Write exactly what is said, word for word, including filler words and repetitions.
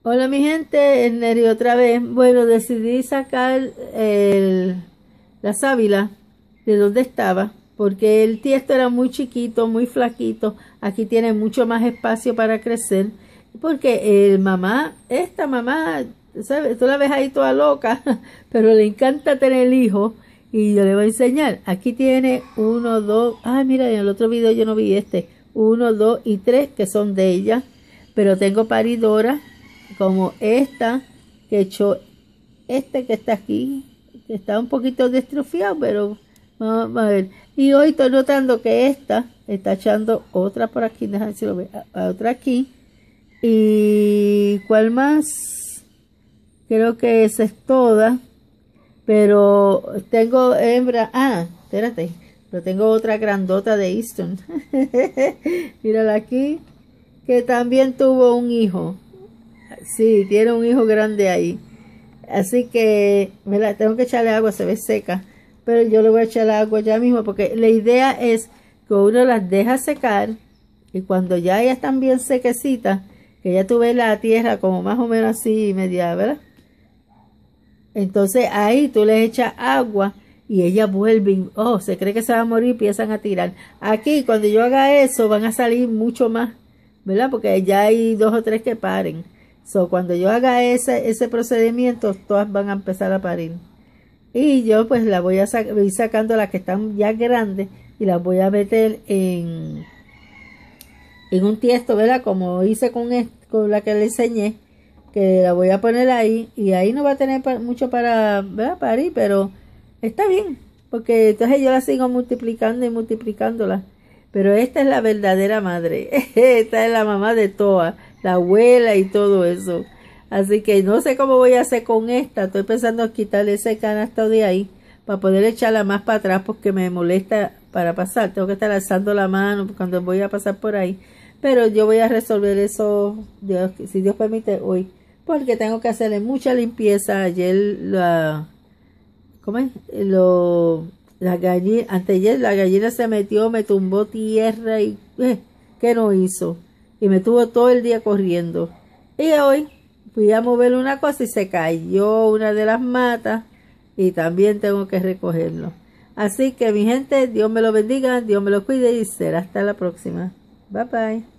Hola mi gente, es Neri otra vez. Bueno, decidí sacar el, la sábila de donde estaba, porque el tiesto era muy chiquito, muy flaquito. Aquí tiene mucho más espacio para crecer, porque el mamá, esta mamá, ¿sabes? Tú la ves ahí toda loca, pero le encanta tener hijos. Y yo le voy a enseñar. Aquí tiene uno, dos, ay mira, en el otro video yo no vi este. Uno, dos y tres que son de ella. Pero tengo paridoras como esta que echó este que está aquí, que está un poquito destrofiado, pero vamos a ver. Y hoy estoy notando que esta está echando otra por aquí, déjame ver si lo ve, otra aquí. Y ¿cuál más? Creo que esa es toda, pero tengo hembra, ah, espérate, pero tengo otra grandota de Easton. Mírala aquí, que también tuvo un hijo. Sí, tiene un hijo grande ahí. Así que me la tengo que echarle agua, se ve seca. Pero yo le voy a echar agua ya mismo, porque la idea es que uno las deja secar. Y cuando ya ellas están bien sequecitas, que ya tú ves la tierra como más o menos así media, ¿verdad? Entonces ahí tú les echas agua y ellas vuelven, oh, se cree que se va a morir y empiezan a tirar. Aquí cuando yo haga eso van a salir mucho más, ¿verdad? Porque ya hay dos o tres que paren. So, cuando yo haga ese, ese procedimiento, todas van a empezar a parir. Y yo pues la voy a sac ir sacando las que están ya grandes y las voy a meter en, en un tiesto, ¿verdad? Como hice con, este, con la que le enseñé, que la voy a poner ahí. Y ahí no va a tener pa mucho para, ¿verdad? Parir, pero está bien. Porque entonces yo la sigo multiplicando y multiplicándola. Pero esta es la verdadera madre. Esta es la mamá de todas, la abuela y todo eso. Así que no sé cómo voy a hacer con esta. Estoy pensando en quitarle ese canasto de ahí para poder echarla más para atrás porque me molesta para pasar. Tengo que estar alzando la mano cuando voy a pasar por ahí. Pero yo voy a resolver eso, Dios, si Dios permite, hoy. Porque tengo que hacerle mucha limpieza. Ayer la... ¿Cómo es? Lo... La gallina, anteayer la gallina se metió, me tumbó tierra y eh, ¿qué no hizo? Y me tuvo todo el día corriendo. Y hoy fui a mover una cosa y se cayó una de las matas y también tengo que recogerlo. Así que mi gente, Dios me lo bendiga, Dios me lo cuide y será hasta la próxima. Bye bye.